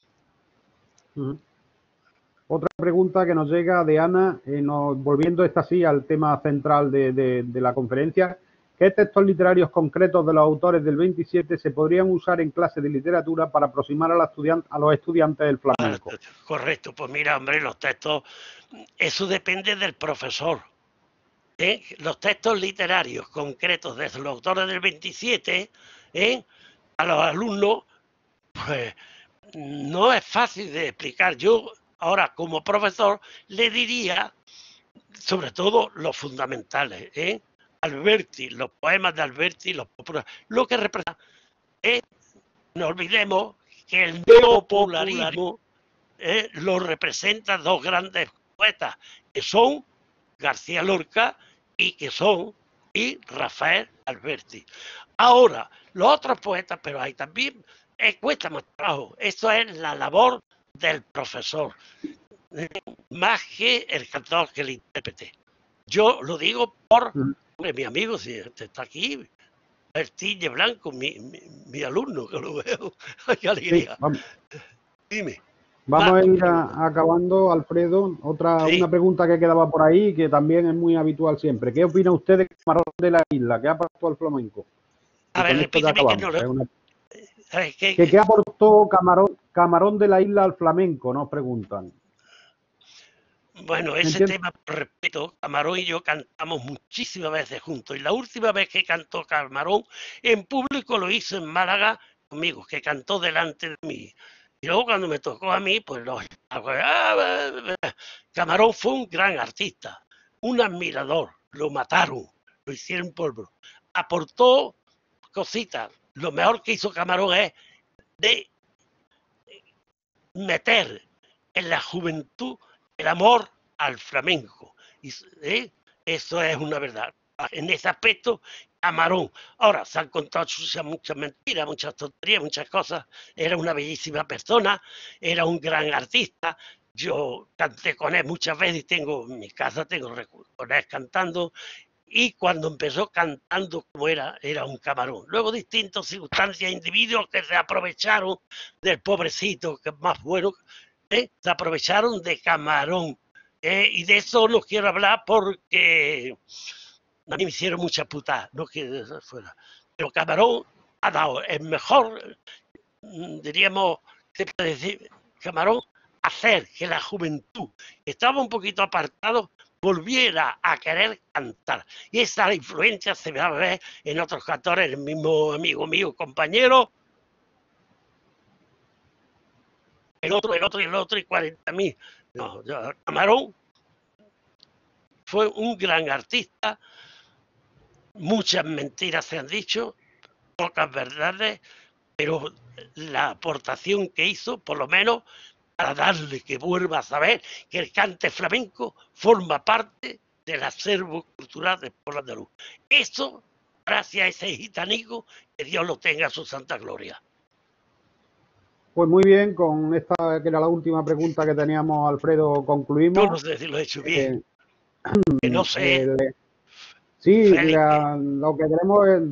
Otra pregunta que nos llega de Ana, volviendo esta sí al tema central de la conferencia. ¿Qué textos literarios concretos de los autores del 27 se podrían usar en clases de literatura para aproximar a los estudiantes del flamenco? Correcto, pues mira, hombre, los textos, eso depende del profesor. Los textos literarios concretos de los autores del 27, a los alumnos, pues no es fácil de explicar. Yo ahora como profesor le diría sobre todo los fundamentales, Alberti, los poemas de Alberti, lo que representa. No olvidemos que el neopopularismo lo representan dos grandes poetas, que son García Lorca y Rafael Alberti. Ahora, los otros poetas, pero hay también, cuesta más trabajo. Esto es la labor del profesor, más que el cantor, que el intérprete. Yo lo digo por mi amigo, si está aquí, Bertille Blanco, mi alumno, que lo veo. ¡Qué alegría! Sí, dime. Vamos a ir acabando, Alfredo. Una pregunta que quedaba por ahí, que también es muy habitual siempre. ¿Qué opina usted de Camarón de la Isla? ¿Qué aportó al flamenco? A ver, repíteme que no lo... ¿Qué aportó Camarón de la Isla al flamenco? Nos preguntan. Bueno, ese tema, repito, Camarón y yo cantamos muchísimas veces juntos. Y la última vez que cantó Camarón en público lo hizo en Málaga conmigo, que cantó delante de mí. Y luego cuando me tocó a mí, pues Camarón fue un gran artista, un admirador. Lo mataron, lo hicieron polvo. Aportó cositas. Lo mejor que hizo Camarón es de meter en la juventud el amor al flamenco. Eso es una verdad. En ese aspecto, Camarón. Ahora, se han contado muchas mentiras, muchas tonterías, muchas cosas. Era una bellísima persona, era un gran artista. Yo canté con él muchas veces y en mi casa tengo con él cantando. Y cuando empezó cantando como era un Camarón. Luego distintas circunstancias, individuos que se aprovecharon del pobrecito, que es más bueno, se aprovecharon de Camarón. Y de eso no quiero hablar porque a mí me hicieron mucha putada, no quiero que fuera. Pero Camarón ha dado el mejor, diríamos, se puede decir, Camarón, hacer que la juventud, que estaba un poquito apartado, volviera a querer cantar. Y esa influencia se va a ver en otros cantores, el mismo amigo mío, compañero, el otro, y 40.000. No, Camarón fue un gran artista, muchas mentiras se han dicho, pocas verdades, pero la aportación que hizo, por lo menos, para darle que vuelva a saber que el cante flamenco forma parte del acervo cultural del pueblo andaluz. Eso, gracias a ese gitanico, que Dios lo tenga a su santa gloria. Pues muy bien, con esta que era la última pregunta que teníamos, Alfredo, concluimos. Yo no sé si lo he hecho bien. Que no sé. Sí, lo que queremos es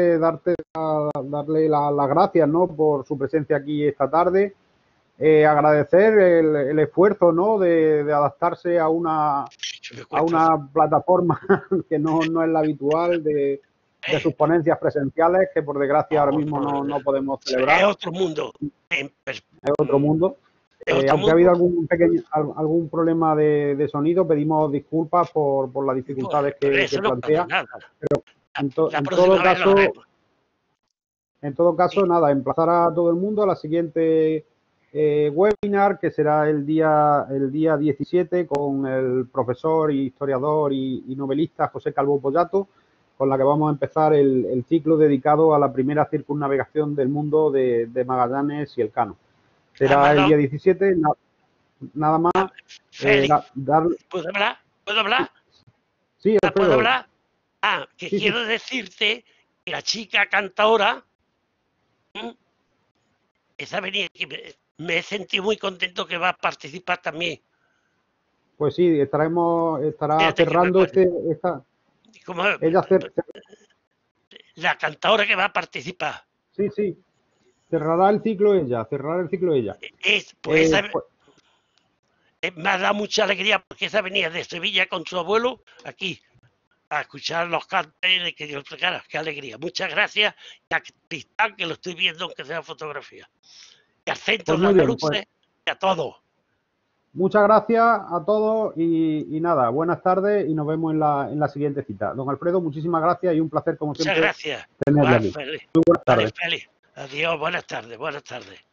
darle las gracias, ¿no?, por su presencia aquí esta tarde. Agradecer el esfuerzo, ¿no?, de adaptarse a una plataforma que no es la habitual, de sus ponencias presenciales, que por desgracia ahora mismo no podemos celebrar. Es otro mundo. Es otro mundo. Aunque ha habido algún problema de sonido, pedimos disculpas por las dificultades que plantea. Pero en todo caso, nada, emplazar a todo el mundo a la siguiente webinar, que será el día 17, con el profesor, historiador y novelista José Calvo Pollato, con la que vamos a empezar el ciclo dedicado a la primera circunnavegación del mundo de Magallanes y Elcano. Será el día 17, nada más. ¿Puedo hablar? ¿Puedo hablar? Sí, ¿Puedo hablar? Quiero decirte que la chica cantadora, esa venida, que me he sentido muy contento que va a participar también. Pues sí, estará Fíjate que cerrando como ella la cantadora que va a participar. sí, cerrará el ciclo ella. Pues esa Pues, me ha dado mucha alegría porque esa venía de Sevilla con su abuelo aquí a escuchar los cantes de que yo explicara. Qué alegría. Muchas gracias y a Tristán, que lo estoy viendo aunque sea fotografía. Y al centro pues de muy bien, andaluces y a todos. muchas gracias a todos y nada, buenas tardes y nos vemos en la siguiente cita. Don Alfredo, muchísimas gracias y un placer como Muchas siempre gracias. tenerle aquí. Feliz. Muy buenas Vale, tardes. feliz. Adiós, buenas tardes, buenas tardes.